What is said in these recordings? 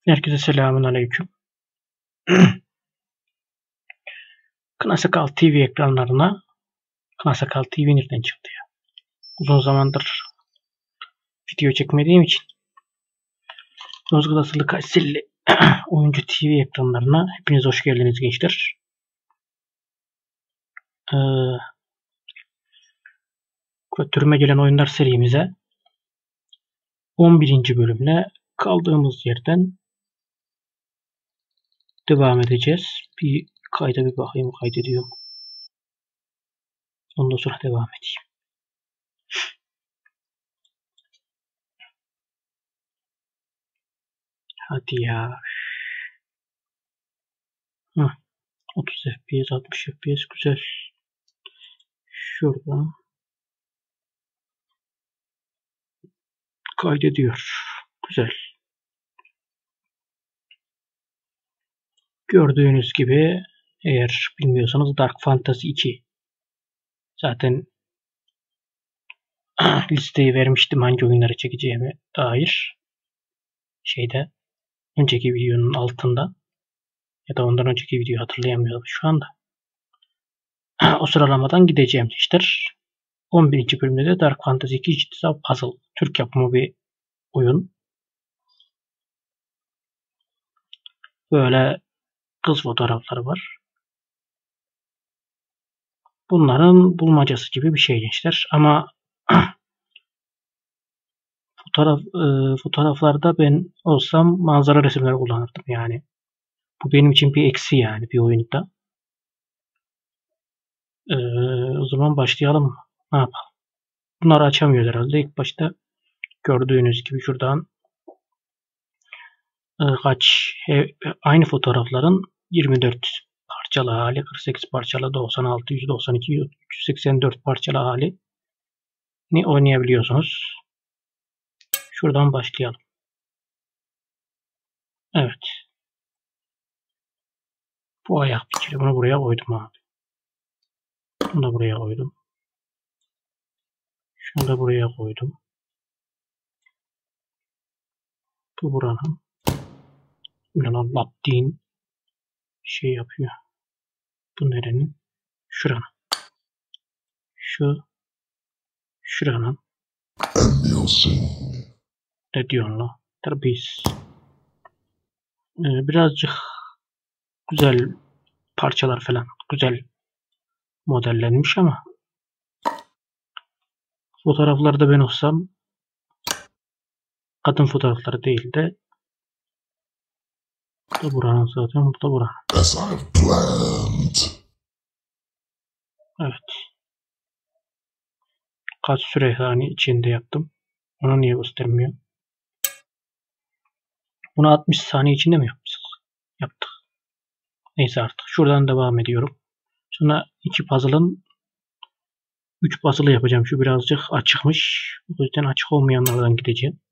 Herkese selamun aleyküm. Kınasakal TV ekranlarına Kınasakal TV nereden çıktı ya? Uzun zamandır video çekmediğim için Yozgat asıllı Kayserili Oyuncu TV ekranlarına hepiniz hoş geldiniz gençler. Türüme gelen oyunlar serimize 11. bölümle kaldığımız yerden devam edeceğiz. Bir kayda bir bakayım, kaydediyorum. Ondan sonra devam edeyim. Hadi ya. 30 FPS, 60 FPS güzel. Şuradan kaydediyor. Güzel. Gördüğünüz gibi, eğer bilmiyorsanız Dark Fantasy 2. Zaten listeyi vermiştim hangi oyunları çekeceğime dair. Önceki videonun altında. Ya da ondan önceki videoyu hatırlayamıyorum şu anda. O sıralamadan gideceğim işler. 11. bölümde de Dark Fantasy 2 Jigsaw Puzzle. Türk yapımı bir oyun. Böyle kız fotoğrafları var. Bunların bulmacası gibi bir şey gençler. Ama fotoğraflarda ben olsam manzara resimleri kullanırdım yani. Bu benim için bir eksi yani bir oyunda. O zaman başlayalım. Ne yapalım? Bunları açamıyor herhalde. İlk başta gördüğünüz gibi şuradan aynı fotoğrafların 24 parçalı hali, 48 parçalı, 96, 192, 384 parçalı hali ni oynayabiliyorsunuz. Şuradan başlayalım. Evet. Bu ayak bir kere. Bunu buraya koydum abi. Bunu da buraya koydum. Şunu da buraya koydum. Bu buranın. Buradan Latin şey yapıyor. Bu nerenin? Şuranın. Şuranın. Ne diyorsun lan? Terbiyesiz. Birazcık güzel parçalar falan. Güzel modellenmiş ama fotoğraflarda ben olsam kadın fotoğrafları değil de bu da buranın zaten, bu da buranın. Evet. Kaç süre hani içinde yaptım. Onu niye göstermiyor? Bunu 60 saniye içinde mi yaptık? Neyse artık. Şuradan devam ediyorum. Sonra 3 puzzle'ı yapacağım. Şu birazcık açıkmış. O yüzden açık olmayanlardan gideceğim.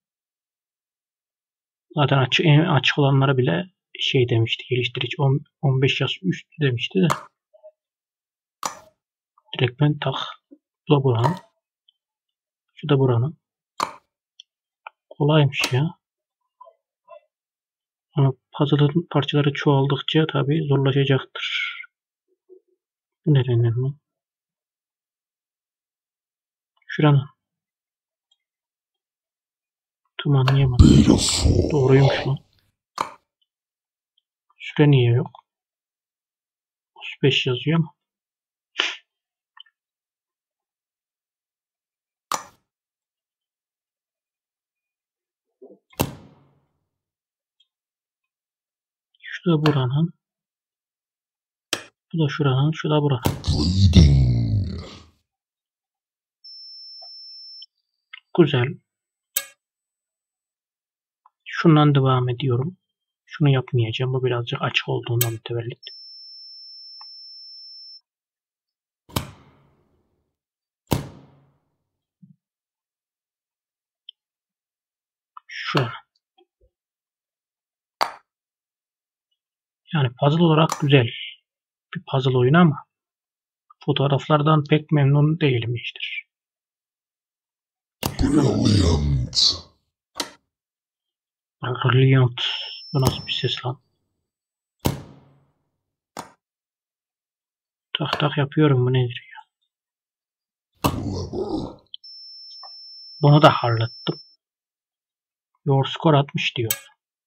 Zaten en açık olanlara bile şey demişti. Geliştirici 15 yaş üstü demişti de. Direkt ben tak. Bu da buranın. Şu da buranın. Kolaymış ya. Ama puzzle'ın parçaları çoğaldıkça tabii zorlaşacaktır. Bu nerenin mi? Şuranın. Tam anlayamadım. Doğruymuş lan. Süre niye yok? 35 yazıyor ama. Şu da buranın. Bu da şuranın. Şu da buranın. Güzel. Şundan devam ediyorum. Şunu yapmayacağım. Bu birazcık açık olduğundan mütevellit. Şurada. Yani puzzle olarak güzel bir puzzle oyunu ama fotoğraflardan pek memnun değilim işte. Brilliant. Bu nasıl bir ses lan? Tak tak yapıyorum, bu nedir ya? Bunu da hallettim. Your score 60 diyor.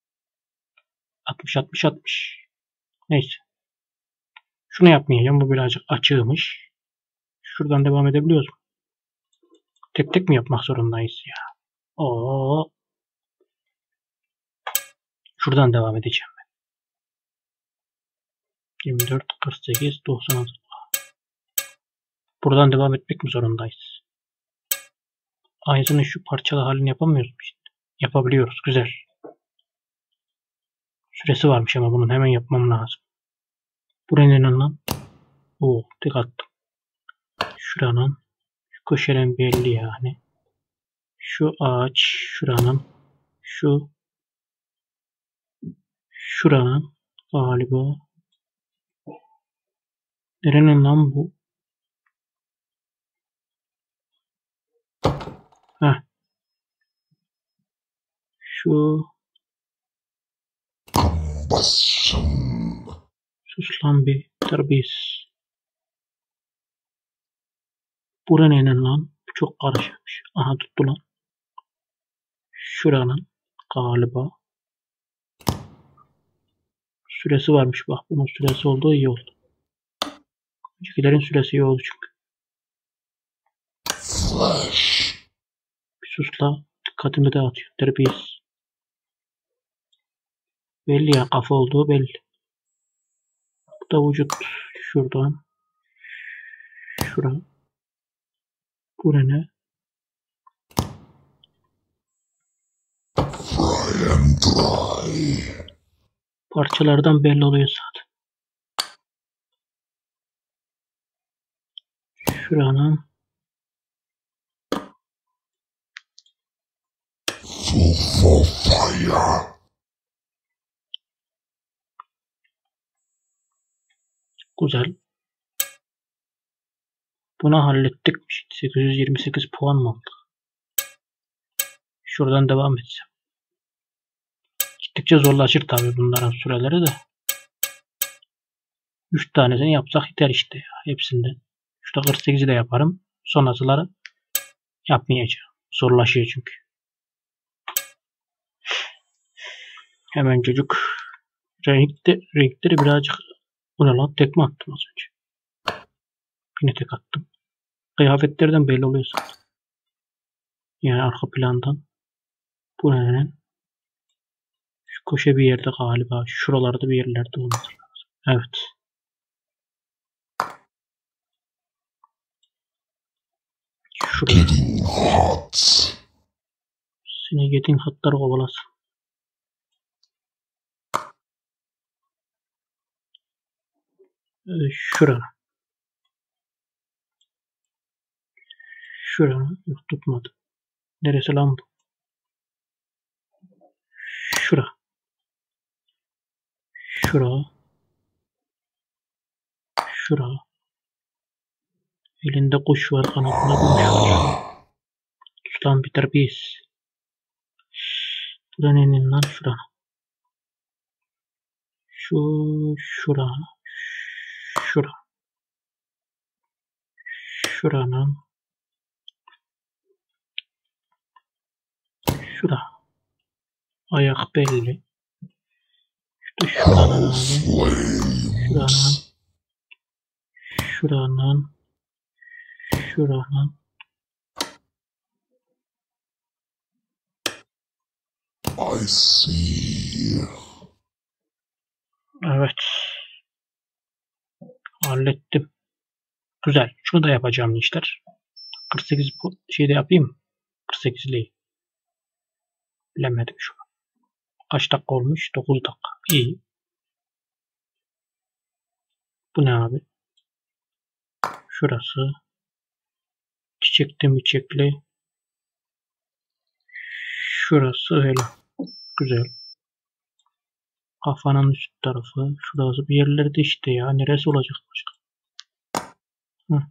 60 60 60. Neyse. Şunu yapmayacağım. Bu birazcık açığmış. Şuradan devam edebiliyoruz mu? Tek tek mi yapmak zorundayız ya? Oo. Şuradan devam edeceğim ben. 24 48 96. Buradan devam etmek mi zorundayız? Ayısının şu parçalı halini yapamıyoruz mu işte? Yapabiliyoruz. Güzel. Süresi varmış ama bunun hemen yapmam lazım. Buraya ne lan? Oo, tek attım. Şuranın şu köşeden belli yani. Şu ağaç şuranın, şuranın galiba. Nerenin lan bu? Heh. Şu. Sus lan bir terbiyesiz. Bura nenin lan? Çok karışmış. Aha tuttu lan. Şuranın galiba. Süresi varmış bak. Bunun süresi olduğu iyi oldu. Öncekilerin süresi iyi oldu çünkü. Flash. Bir sus la. Dikkatimi dağıtıyor. Terbiyesiz. Belli ya, kafa olduğu belli. Bu da vücut. Şuradan. Şura. Bu ne? Fry and dry. Parçalardan belli oluyor zaten. Şuranın. Full for fire. Güzel. Bunu hallettik. 828 puan mı aldık? Şuradan devam etsem. Gittikçe zorlaşır tabii bunların süreleri de. 3 tanesini yapsak yeter işte ya. Hepsinden. Şurada 48'i de yaparım. Sonrasıları yapmayacağım. Zorlaşıyor çünkü. Hemen çocuk renkleri birazcık, bu ne lan, tekme attım az önce. Yine tek attım. Kıyafetlerden belli oluyor zaten. Yani arka plandan. Bu ne? Şu köşe bir yerde galiba. Şuralarda bir yerlerde olması lazım. Evet. Şurada. Getting hot. Seni getting hot'ları kovalasın. Şura. Şura. Yok, tutmadı. Neresi lan bu? Şura. Şura. Şura. Elinde kuş var. Kanatında kuş var. Tutan bir terbiyesiz. Bu da nenin lan? Şura. Şura. Şura. Şuranın. Şura. Ayak belli. İşte şuranın abi. Şuranın. Şuranın. Şuranın. I see. Evet. Hallettim. Güzel. Şunu da yapacağım işler. 48 şeyde yapayım mı? 48'liği. Bilemedim şu an. Kaç dakika olmuş? 9 dakika. İyi. Bu ne abi? Şurası. Çiçekli. Şurası öyle. Güzel. Kafanın üst tarafı. Şurası bir yerlerde işte ya. Neresi olacak başka? Hı.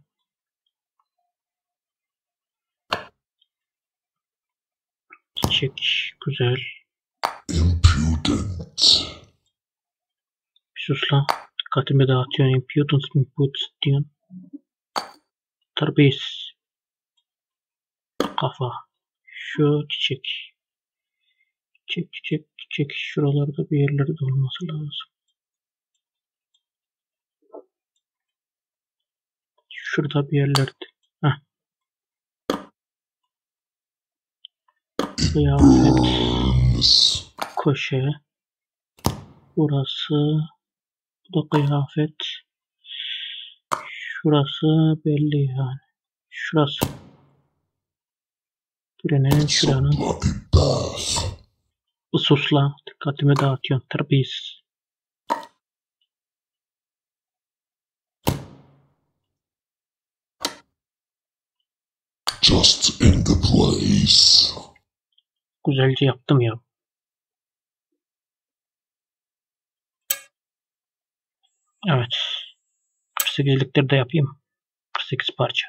Çiçek. Güzel. Impudent. Bir sus lan. Dikkatimi dağıtıyorsun. Impudence diyorsun. Terbiyesiz. Kafa. Şu çiçek. Çiçek. Şuralarda bir yerlerde olması lazım. Şurada bir yerlerde. Heh. Kıyafet. Köşe. Burası. Bu da kıyafet. Şurası belli yani. Şurası. Şuranın. Bu susla. Dikkatimi dağıtıyorsun. Terbiyesiz. Just in the place. Güzelce yaptım ya. Evet. 48'likleri de yapayım. 48 parça.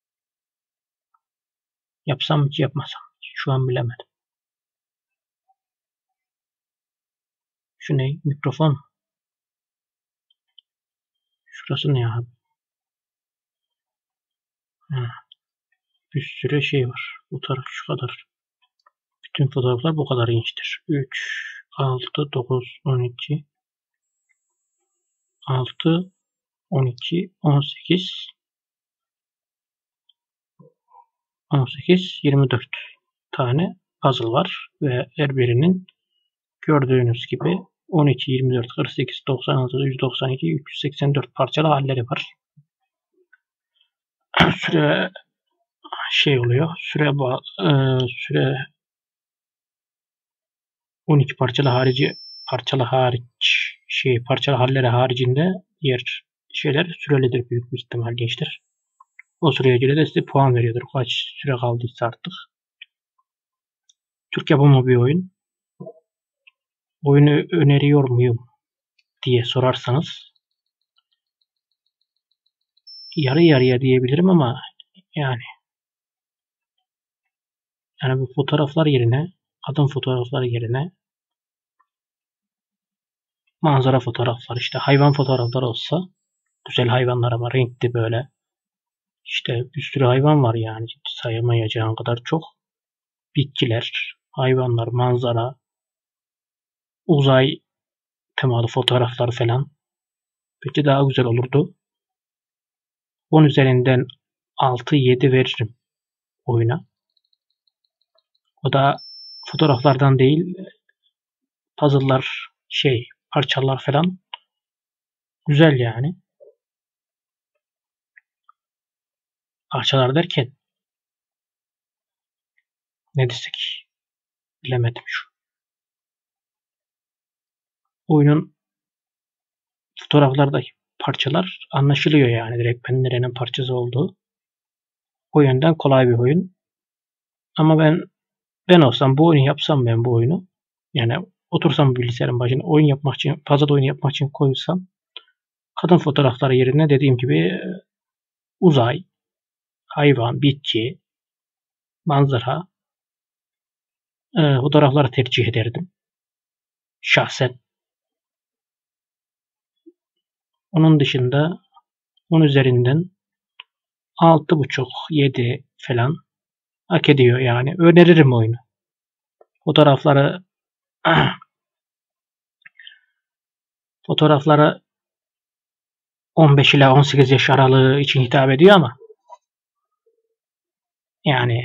Yapsam mı ki yapmasam. Şu an bilemedim. Şu ne? Mikrofon. Şurası ne abi? Bir sürü şey var. Bu taraf şu kadar. Bütün fotoğraflar bu kadar inçtir. 3, 6, 9, 12, 6, 12, 18, 24 tane puzzle var ve her birinin gördüğünüz gibi 12, 24, 48, 96, 192, 384 parçalı halleri var. Süre oluyor. Süre 12 parçalı halleri haricinde diğer şeyler sürelidir büyük bir ihtimal gençler. O süreye göre de size puan veriyordur. Kaç süre kaldıysa artık. Türk yapımı bir oyun. Oyunu öneriyor muyum diye sorarsanız yarı yarıya diyebilirim ama yani bu fotoğraflar yerine, kadın fotoğrafları yerine manzara fotoğrafları, işte hayvan fotoğrafları olsa, güzel hayvanlar ama renkli böyle, işte bir sürü hayvan var yani sayamayacağın kadar çok. Bitkiler, hayvanlar, manzara, uzay temalı fotoğraflar falan. Peki daha güzel olurdu. 10 üzerinden 6-7 veririm oyuna. O da fotoğraflardan değil, puzzle'lar, parçalar falan güzel yani. Parçalar derken ne desek bilemedim şu. Oyunun fotoğraflardaki parçalar anlaşılıyor yani direkt nerenin parçası olduğu. O yönden kolay bir oyun. Ama ben olsam bu oyunu yapsam bu oyunu yani otursam bilgisayarın başına oyun yapmak için, puzzle oyunu yapmak için koysam kadın fotoğrafları yerine dediğim gibi uzay, hayvan, bitki, manzara fotoğrafları tercih ederdim. Şahsen. Onun dışında 10 üzerinden 6,5-7 falan hak ediyor yani. Öneririm oyunu. Fotoğrafları 15 ila 18 yaş aralığı için hitap ediyor ama yani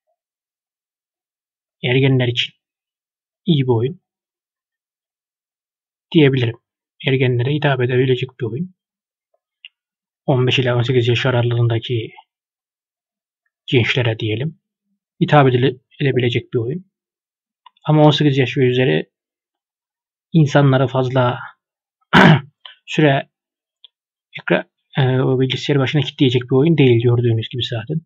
ergenler için iyi bir oyun diyebilirim. Ergenlere hitap edebilecek bir oyun. 15 ila 18 yaş aralığındaki gençlere diyelim hitap edebilecek bir oyun. Ama 18 yaş ve üzeri insanlara fazla süre o bilgisayar başına kilitleyecek bir oyun değil gördüğünüz gibi zaten.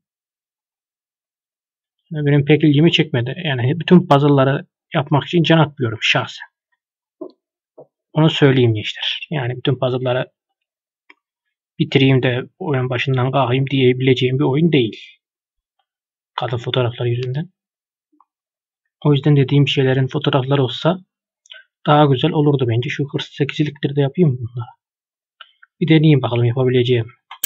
Benim pek ilgimi çekmedi. Yani bütün puzzle'ları yapmak için can atmıyorum şahsen. Onu söyleyeyim gençler. Yani bütün puzzle'ları bitireyim de oyun başından kalkayım diyebileceğim bir oyun değil. Kadın fotoğrafları yüzünden. O yüzden dediğim şeylerin fotoğrafları olsa daha güzel olurdu bence. Şu 48'likleri de yapayım mı bunlara? Bir deneyeyim bakalım yapabileceğim.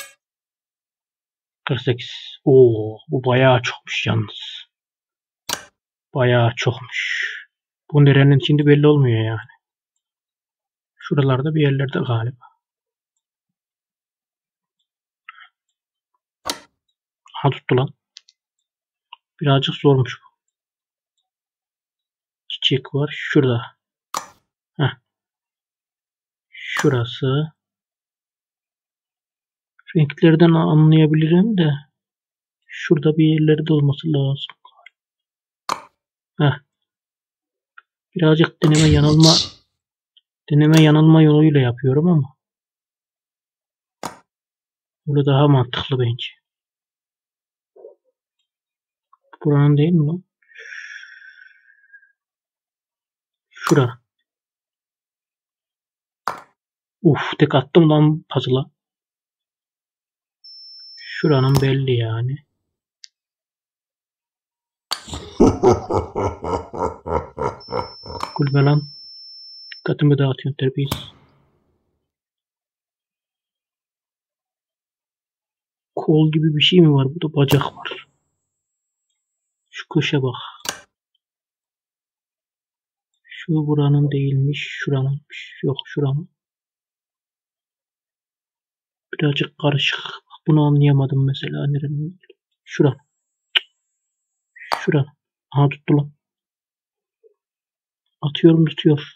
48. Oo, bu bayağı çokmuş yalnız. Bayağı çokmuş. Bu nerenin içinde belli olmuyor yani. Şuralarda bir yerlerde galiba. Ha tuttu lan. Birazcık zormuş bu. Çiçek var. Şurada. Heh. Şurası. Renklerden anlayabilirim de. Şurada bir yerlerde olması lazım. Heh. Birazcık deneme yanılma yoluyla yapıyorum ama. Böyle daha mantıklı bence. Buranın değil mi lan? Şura. Tek attım lan puzzle'a. Şuranın belli yani. Gülme lan. Dikkatimi dağıtıyorsun terbiyesiz. Kol gibi bir şey mi var? Burada bacak var. Şu köşe bak. Şu buranın değilmiş. Şuranınmış. Yok şuranın. Birazcık karışık. Bunu anlayamadım mesela. Nerenin? Şuran. Şuran. Aha tuttu lan. Atıyorum tutuyor.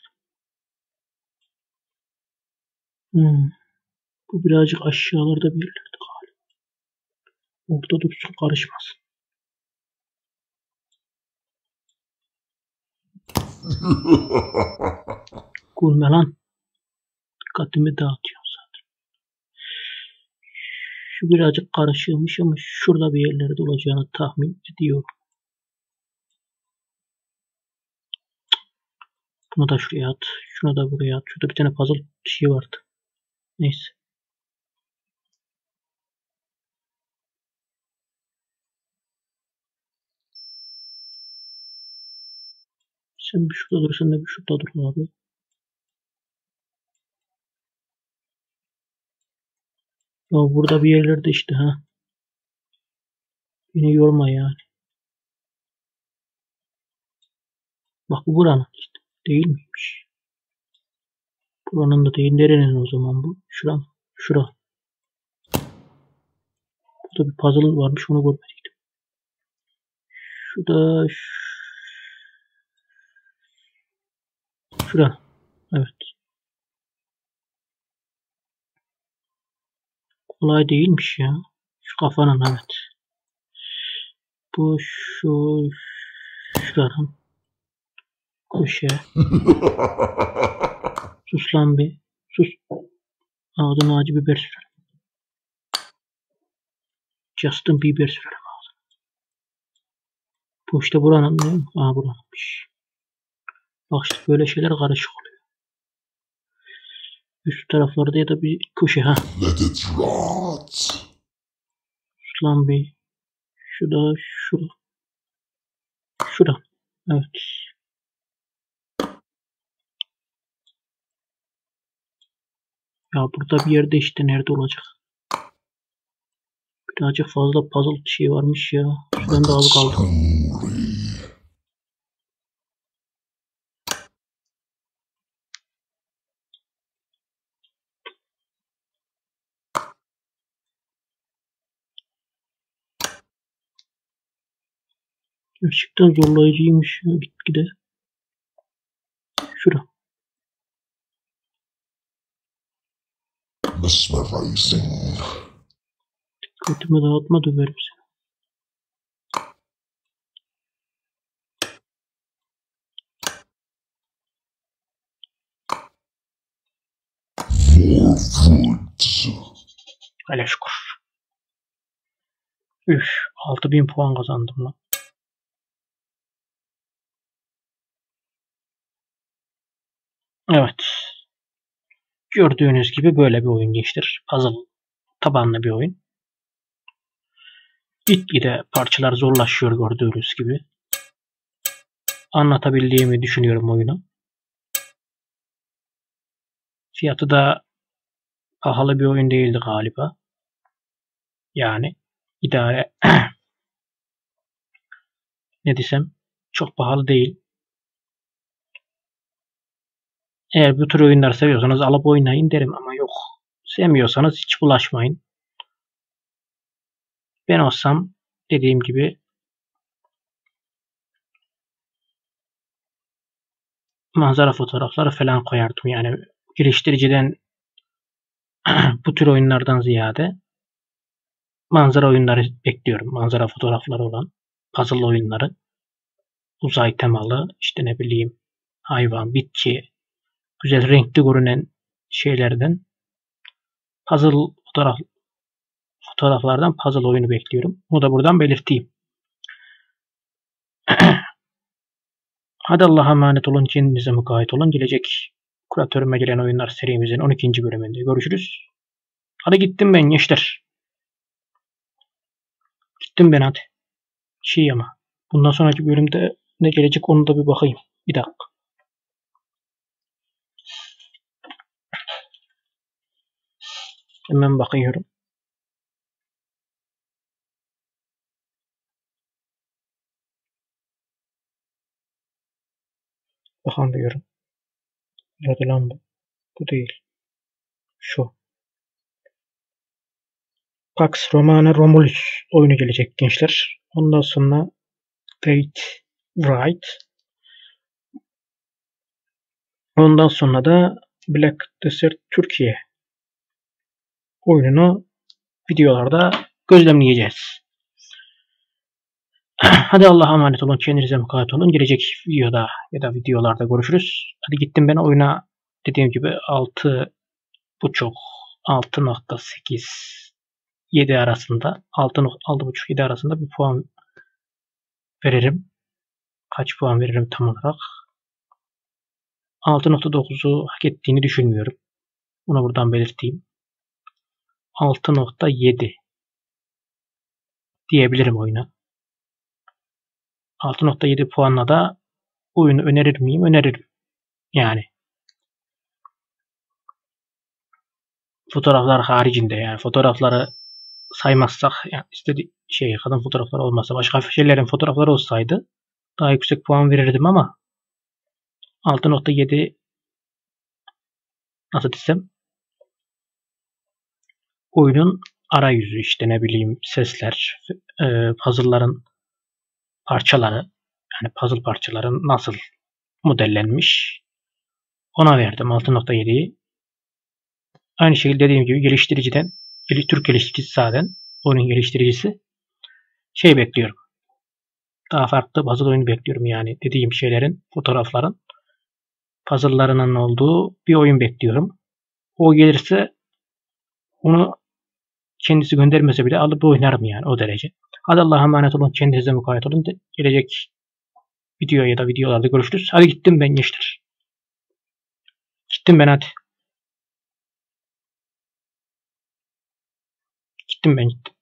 Bu birazcık aşağılarda bir yerlerde galiba. Orada dursun karışmasın. Gülme lan. Dikkatimi dağıtıyor zaten. Şu birazcık karışıyormuş ama şurada bir yerlerde olacağını tahmin ediyorum. Bunu da şuraya at. Şunu da buraya at. Şurada bir tane puzzle şey vardı. Neyse. Sen bir şurada dur. Sen de bir şurada dur abi. Ya burada bir yerlerde işte ha. Beni yorma yani. Bak bu buranın işte. Değil miymiş? Buranın da değil. Nerenin o zaman bu? Şura. Şura. Burada bir puzzle varmış. Onu görmedim. Şurada. Şura. Evet. Kolay değilmiş ya. Şu kafanın evet. Bu şuranın köşe. Sus lan bir. Sus. Ağzına acı biber sürelim. Justin Bieber sürelim ağzına. Bu işte buranın değil mi? Buranınmış. Bak işte böyle şeyler karışık oluyor. Üst taraflarda ya da bir köşe ha. Let it rot. Sus lan bir. Şurada. Şura. Evet. Ya burada bir yerde işte nerede olacak? Birazcık fazla puzzle şey varmış ya. Şuradan da az kaldı. Gerçekten zorlayıcıymış ya gitgide. Şura. Mesmerizing. Dikkatimi dağıtma döverim seni. More food. Hele şükür. 6000 puan kazandım lan. Evet. Gördüğünüz gibi böyle bir oyun gençler. Puzzle tabanlı bir oyun. Gitgide parçalar zorlaşıyor gördüğünüz gibi. Anlatabildiğimi düşünüyorum oyunu. Fiyatı da pahalı bir oyun değildi galiba. Yani idare ne desem çok pahalı değil. Eğer bu tür oyunlar seviyorsanız alıp oynayın derim ama yok. Sevmiyorsanız hiç bulaşmayın. Ben olsam dediğim gibi manzara fotoğrafları falan koyardım. Yani geliştiriciden bu tür oyunlardan ziyade manzara oyunları bekliyorum. Manzara fotoğrafları olan puzzle oyunları. Uzay temalı işte ne bileyim hayvan, bitki, güzel renkli görünen şeylerden puzzle fotoğraflardan puzzle oyunu bekliyorum. Bunu da buradan belirteyim. Hadi Allah'a emanet olun. Kendinize mukayyet olun. Gelecek kuratörüme gelen oyunlar serimizin 12. bölümünde görüşürüz. Hadi gittim ben gençler. Gittim ben hadi. Ama bundan sonraki bölümde ne gelecek onu da bir bakayım. Bir dakika. Hemen bakıyorum. Bakamıyorum. Nerede lan bu? Bu değil. Şu. Pax Romana Romulus oyunu gelecek gençler. Ondan sonra Date Right. Ondan sonra da Black Desert Türkiye oyununu videolarda gözlemleyeceğiz. Hadi Allah'a emanet olun. Kendinize mukayyet olun. Gelecek videoda ya da videolarda görüşürüz. Hadi gittim ben oyuna dediğim gibi 6.5 6.8 7 arasında 6.5-7 arasında bir puan veririm. Kaç puan veririm tam olarak? 6.9'u hak ettiğini düşünmüyorum. Bunu buradan belirteyim. 6.7 diyebilirim oyuna. 6.7 puanla da oyunu önerir miyim? Öneririm. Yani fotoğraflar haricinde yani fotoğrafları saymazsak yani kadın fotoğrafları olmasa başka şeylerin fotoğrafları olsaydı daha yüksek puan verirdim ama 6.7 nasıl desem oyunun arayüzü işte ne bileyim sesler, puzzle'ların parçaları yani puzzle parçaların nasıl modellenmiş ona verdim 6.7'yi. Aynı şekilde dediğim gibi geliştiriciden Türk geliştiricisi zaten oyunun geliştiricisi bekliyorum. Daha farklı puzzle oyunu bekliyorum yani dediğim şeylerin fotoğrafların puzzle'larının olduğu bir oyun bekliyorum. O gelirse onu kendisi göndermese bile alıp oynarım yani o derece. Hadi Allah'a emanet olun. Kendinize mukayyet olun. Gelecek video ya da videolarda görüşürüz. Hadi gittim ben gençler. Gittim ben hadi. Gittim ben.